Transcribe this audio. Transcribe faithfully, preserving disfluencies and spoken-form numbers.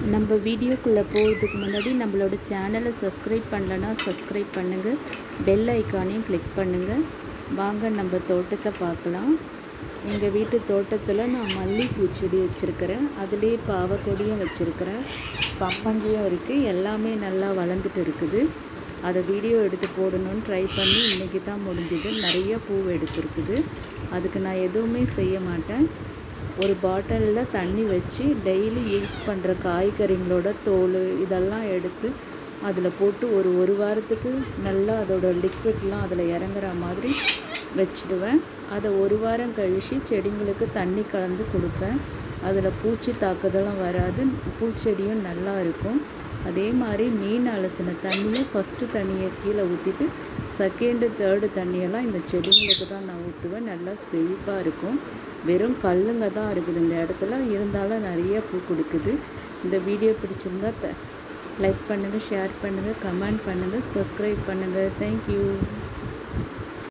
நம்ம வீடியோக்குள்ளே போகிறதுக்கு முன்னாடி நம்மளோட சேனலை சப்ஸ்கிரைப் பண்ணலன்னா சப்ஸ்கிரைப் பண்ணுங்கள், பெல் ஐக்கானையும் கிளிக் பண்ணுங்கள். வாங்க நம்ம தோட்டத்தை பார்க்கலாம். எங்கள் வீட்டு தோட்டத்தில் நான் மல்லிகைப்பூ செடி வச்சுருக்கிறேன், அதுலேயே பாவக்கொடியும் வச்சுருக்கிறேன், சம்மங்கியும் இருக்குது. எல்லாமே நல்லா வளர்ந்துட்டு இருக்குது. அதை வீடியோ எடுத்து போடணும்னு ட்ரை பண்ணி இன்றைக்கி தான் முடிஞ்சுது. நிறைய பூ எடுத்துருக்குது. அதுக்கு நான் எதுவுமே செய்ய மாட்டேன். ஒரு பாட்டிலில் தண்ணி வச்சு டெய்லி யூஸ் பண்ணுற காய்கறிங்களோட தோல் இதெல்லாம் எடுத்து அதில் போட்டு ஒரு ஒரு வாரத்துக்கு நல்லா அதோட லிக்விட்லாம் அதில் இறங்குற மாதிரி வச்சுடுவேன். அதை ஒரு வாரம் கழித்து செடிங்களுக்கு தண்ணி கலந்து கொடுப்பேன். அதில் பூச்சி தாக்குதலும் வராது, பூச்செடியும் நல்லா இருக்கும். அதே மாதிரி மீன் அலசின தண்ணியை ஃபஸ்ட்டு தண்ணியை கீழே ஊற்றிட்டு செகண்டு தேர்டு தண்ணியெல்லாம் இந்த செடிங்களுக்கு தான் நான் ஊற்றுவேன். நல்லா செழிப்பாக இருக்கும். வெறும் கல்லுங்க தான் இருக்குது இந்த இடத்துல, இருந்தாலும் நிறைய பூ கொடுக்குது. இந்த வீடியோ பிடிச்சிருந்தா த லைக் பண்ணுங்கள், ஷேர் பண்ணுங்கள், கமெண்ட் பண்ணுங்கள், சப்ஸ்கிரைப் பண்ணுங்கள். தேங்க்யூ.